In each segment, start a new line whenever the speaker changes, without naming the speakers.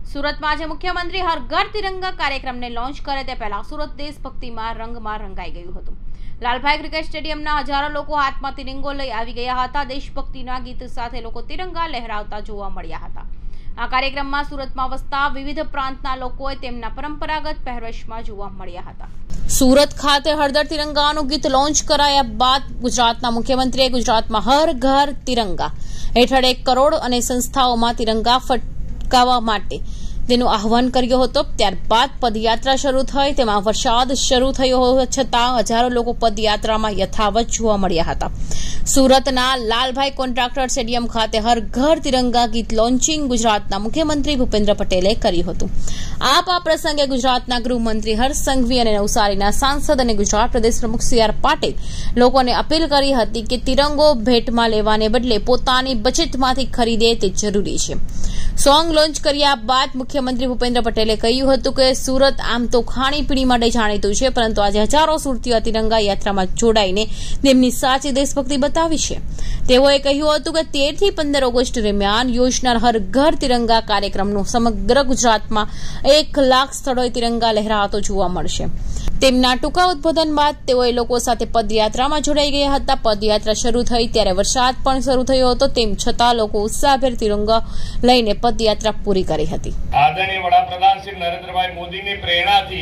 સુરતમાં આજે મુખ્યમંત્રી હર ઘર તિરંગા કાર્યક્રમને લોન્ચ કરે તે પહેલા સુરત દેશભક્તિમાં રંગમાં રંગાઈ ગયું હતું। લાલભાઈ ક્રિકેટ સ્ટેડિયમના હજારો લોકો હાથમાં તિરંગો લઈ આવી ગયા હતા। દેશભક્તિના ગીત સાથે લોકો તિરંગા લહેરાવતા જોવા મળ્યા હતા। આ કાર્યક્રમમાં સુરતમાં વસતા વિવિધ પ્રાંતના લોકોએ તેમના પરંપરાગત પહેરવેશમાં જોવા મળ્યા હતા। સુરત ખાતે હળદર તિરંગાનું ગીત લોન્ચ કરાયા બાદ ગુજરાતના મુખ્યમંત્રીએ ગુજરાતમાં હર ઘર તિરંગા હેઠળ 1 કરોડ અને સંસ્થાઓમાં તિરંગા ફટકાવવા માટે તેનું આહવાન કર્યું હતું। ત્યારબાદ પદયાત્રા શરૂ થઈ, તેમાં વરસાદ શરૂ થયો હોવા છતાં હજારો લોકો પદયાત્રામાં યથાવત જોવા મળ્યા હતા। સુરતના લાલભાઈ કોન્ટ્રાક્ટર સ્ટેડિયમ ખાતે હર ઘર તિરંગા ગીત લોન્ચિંગ ગુજરાતના મુખ્યમંત્રી ભૂપેન્દ્ર પટેલે કર્યું હતું। આ પ્રસંગે ગુજરાતના ગૃહમંત્રી હર્ષ સંઘવી અને નવસારીના સાંસદ અને ગુજરાત પ્રદેશ પ્રમુખ CR પાટીલ લોકોને અપીલ કરી હતી કે તિરંગો ભેટમાં લેવાને બદલે પોતાની બચતમાંથી ખરીદે તે જરૂરી છે। સોંગ લોન્ચ કર્યા બાદ મુખ્યમંત્રી ભૂપેન્દ્ર પટેલે કહ્યું હતું કે સુરત આમ તો ખાણીપીણી માટે જાણીતું છે, પરંતુ આજે હજારો સુરતીઓ તિરંગા યાત્રામાં જોડાઈને તેમની સાચી દેશભક્તિ બતાવી છે। તેઓએ કહ્યું હતું કે 13 થી 15 ઓગસ્ટ દરમિયાન યોજનાર હર ઘર તિરંગા કાર્યક્રમનું સમગ્ર ગુજરાતમાં 1 લાખ સ્થળોએ તિરંગા લહેરાતો જોવા મળશે। તેમના ટૂંકા ઉદ્બોધન બાદ તેઓએ લોકો સાથે પદયાત્રામાં જોડાઈ ગયા હતા। પદયાત્રા શરૂ થઈ ત્યારે વરસાદ પણ શરૂ થયો હતો, તેમ છતાં લોકો ઉત્સાહભેર તિરંગા લઈને પદયાત્રા પૂરી કરી હતી।
आदरणीय वडाप्रधान श्री नरेंद्रभाई मोदी ની પ્રેરણાથી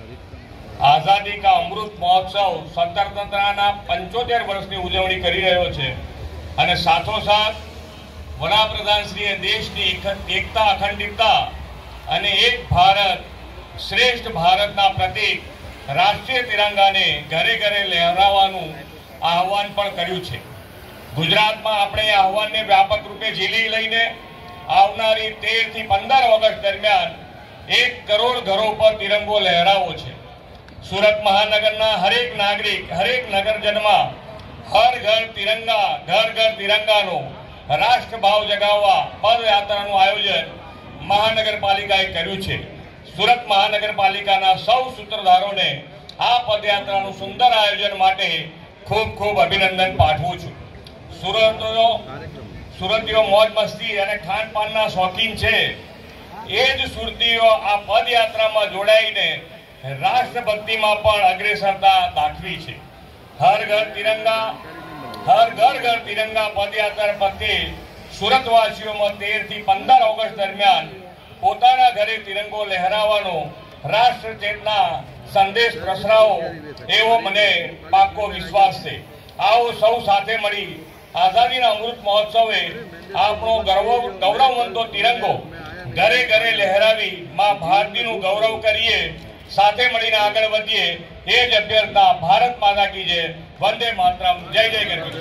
આઝાદી કા અમૃત મહોત્સવ સ્વતંત્રતાના 75 વર્ષની ઉજવણી કરી રહ્યો છે અને સાથોસાથ વડાપ્રધાન શ્રીએ દેશની એકતા, અખંડિતતા અને એક ભારત શ્રેષ્ઠ ભારતના પ્રતીક રાષ્ટ્રીય તિરંગાને ઘરે ઘરે લહેરાવવાનું આહવાન પણ કર્યું છે। ગુજરાતમાં આપણે આ આહવાનને વ્યાપક રૂપે ઝીલી લઈને આવનારી 13 થી 15 ઓગસ્ટ દરમિયાન 1 કરોડ ઘરો પર તિરંગો લહેરાવો છે। સુરત મહાનગરના હરેક નાગરિક, હરેક નગરજનમાં હર ઘર તિરંગાનો રાષ્ટ્રભાવ જગાવવા પદયાત્રાનું આયોજન મહાનગરપાલિકાએ કર્યું છે। સુરત મહાનગરપાલિકાના સૌ સૂત્રધારોને આ પદયાત્રાનું સુંદર આયોજન માટે ખૂબ ખૂબ અભિનંદન પાઠવું છું। સુરતીઓ મોજ મસ્તી અને ખાનપાનના શોખીન છે, એ જ સુરતીઓ આ પદયાત્રામાં જોડાઈને રાષ્ટ્રભક્તિમાં પણ અગ્રેસરતા દાખવી છે। હર ઘર તિરંગા પદયાત્રા પ્રત્યે સુરતવાસીઓમાં 13 થી 15 ઓગસ્ટ દરમિયાન પોતાના ઘરે તિરંગો લહેરાવાનો રાષ્ટ્ર ચેતના સંદેશ પ્રસરાવો એવો મને પાક્કો વિશ્વાસ છે। આવો સૌ સાથે મળી આઝાદીના અમૃત મહોત્સવે આપણો ગૌરવવંતો તિરંગો ઘરે ઘરે લહેરાવી માં ભારતીનું ગૌરવ કરીએ, સાથે મળીને આગળ વધીએ, એ જ અભ્યર્થના। ભારત માતા કી જય, વંદે માતરમ, જય જય ગરવી।